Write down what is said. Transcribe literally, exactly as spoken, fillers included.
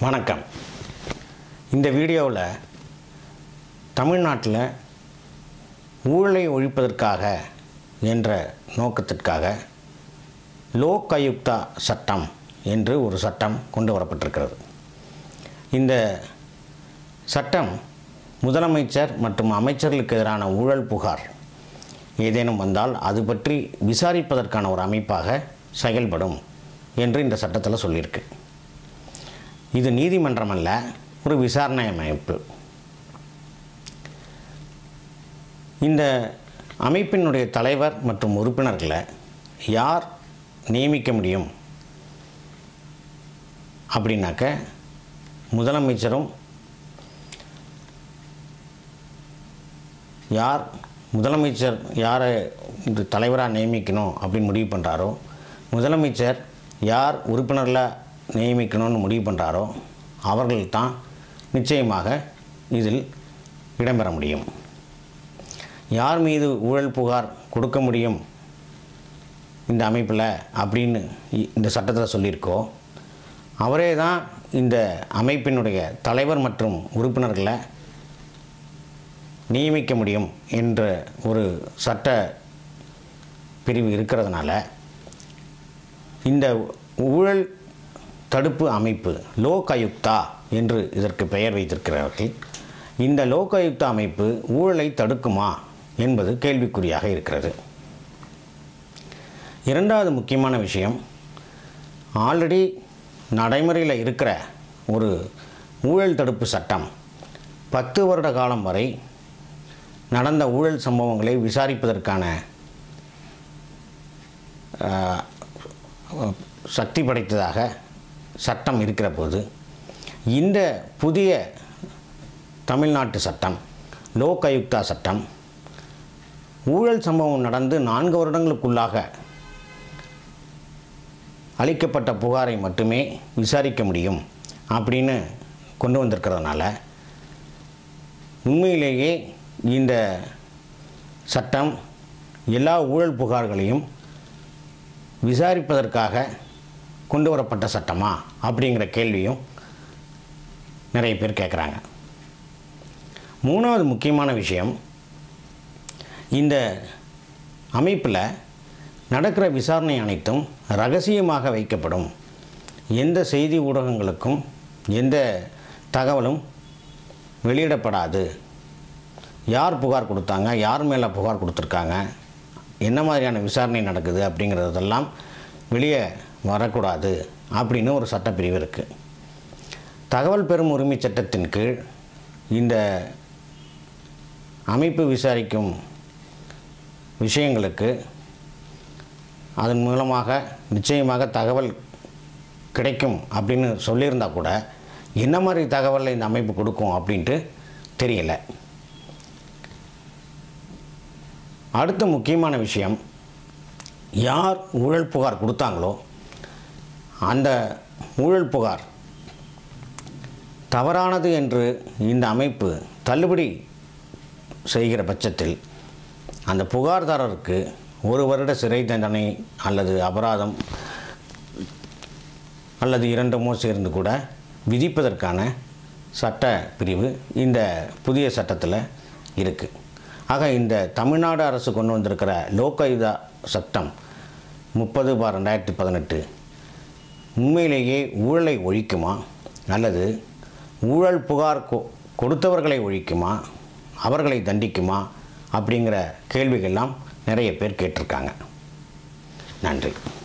வணக்கம். இந்த வீடியோவில் தமிழ்நாட்டில் ஊழலை ஒழிப்பதற்காக என்ற நோக்கத்திற்காக லோக் ஆயுக்தா சட்டம் என்று ஒரு சட்டம் கொண்டு வரப்பட்டிருக்கிறது. இந்த சட்டம் முதலமைச்சர் மற்றும் அமைச்சர்களுக்கு எதிரான ஊழல் புகார் ஏதேனும் வந்தால் அது பற்றி விசாரிப்பதற்கான ஒரு அமைப்பாக செயல்படும் என்று இந்த சட்டத்தில் சொல்லியிருக்கு. இது நீதிமன்றம் அல்ல, ஒரு விசாரணை அமைப்பு. இந்த அமைப்பினுடைய தலைவர் மற்றும் உறுப்பினர்களை யார் நியமிக்க முடியும் அப்படின்னாக்க முதலமைச்சரும் யார் முதலமைச்சர் யாரை இந்த தலைவராக நியமிக்கணும் அப்படின்னு முடிவு பண்ணுறாரோ, முதலமைச்சர் யார் உறுப்பினர்களை நியமிக்கணும்னு முடிவு பண்ணுறாரோ அவர்கள் தான் நிச்சயமாக இதில் இடம்பெற முடியும். யார் மீது ஊழல் புகார் கொடுக்க முடியும் இந்த அமைப்பில் அப்படின்னு இந்த சட்டத்தில் சொல்லியிருக்கோ அவரே தான் இந்த அமைப்பினுடைய தலைவர் மற்றும் உறுப்பினர்களை நியமிக்க முடியும் என்ற ஒரு சட்ட பிரிவு இருக்கிறதுனால இந்த ஊழல் தடுப்பு அமைப்பு லோக் ஆயுக்தா என்று இதற்கு பெயர் வைத்திருக்கிறார்கள். இந்த லோக் ஆயுக்தா அமைப்பு ஊழலை தடுக்குமா என்பது கேள்விக்குறியாக இருக்கிறது. இரண்டாவது முக்கியமான விஷயம், ஆல்ரெடி நடைமுறையில் இருக்கிற ஒரு ஊழல் தடுப்பு சட்டம் பத்து வருட காலம் வரை நடந்த ஊழல் சம்பவங்களை விசாரிப்பதற்கான சக்தி படைத்ததாக சட்டம் இருக்கிற போது இந்த புதிய தமிழ்நாட்டு சட்டம் லோக் ஆயுக்தா சட்டம் ஊழல் சம்பவம் நடந்து நான்கு வருடங்களுக்குள்ளாக அளிக்கப்பட்ட புகாரை மட்டுமே விசாரிக்க முடியும் அப்படின்னு கொண்டு வந்திருக்கிறதுனால உண்மையிலேயே இந்த சட்டம் எல்லா ஊழல் புகார்களையும் விசாரிப்பதற்காக கொண்டு வரப்பட்ட சட்டமா அப்படிங்கிற கேள்வியும் நிறைய பேர் கேட்குறாங்க. மூணாவது முக்கியமான விஷயம், இந்த அமைப்பில் நடக்கிற விசாரணை அனைத்தும் இரகசியமாக வைக்கப்படும். எந்த செய்தி ஊடகங்களுக்கும் எந்த தகவலும் வெளியிடப்படாது. யார் புகார் கொடுத்தாங்க, யார் மேலே புகார் கொடுத்துருக்காங்க, என்ன மாதிரியான விசாரணை நடக்குது அப்படிங்கிறதெல்லாம் வெளியே வரக்கூடாது அப்படின்னு ஒரு சட்டப்பிரிவு இருக்குது. தகவல் பெறும் உரிமை சட்டத்தின் கீழ் இந்த அமைப்பு விசாரிக்கும் விஷயங்களுக்கு அதன் மூலமாக நிச்சயமாக தகவல் கிடைக்கும் அப்படின்னு சொல்லியிருந்தால் கூட என்ன மாதிரி தகவலை இந்த அமைப்பு கொடுக்கும் அப்படின்ட்டு தெரியலை. அடுத்த முக்கியமான விஷயம், யார் ஊழல் புகார் கொடுத்தாங்களோ அந்த ஊழல் புகார் தவறானது என்று இந்த அமைப்பு தள்ளுபடி செய்கிற பட்சத்தில் அந்த புகார்தாரருக்கு ஒரு வருட சிறை தண்டனை அல்லது அபராதம் அல்லது இரண்டுமோ சேர்ந்து கூட விதிப்பதற்கான சட்ட பிரிவு இந்த புதிய சட்டத்தில் இருக்குது. ஆக இந்த தமிழ்நாடு அரசு கொண்டு வந்திருக்கிற லோக் ஆயுக்தா சட்டம் முப்பது பார் ரெண்டாயிரத்தி பதினெட்டு உண்மையிலேயே ஊழலை ஒழிக்குமா அல்லது ஊழல் புகார் கொ கொடுத்தவர்களை ஒழிக்குமா, அவர்களை தண்டிக்குமா அப்படிங்கிற கேள்விகள்லாம் நிறைய பேர் கேட்டிருக்காங்க. நன்றி.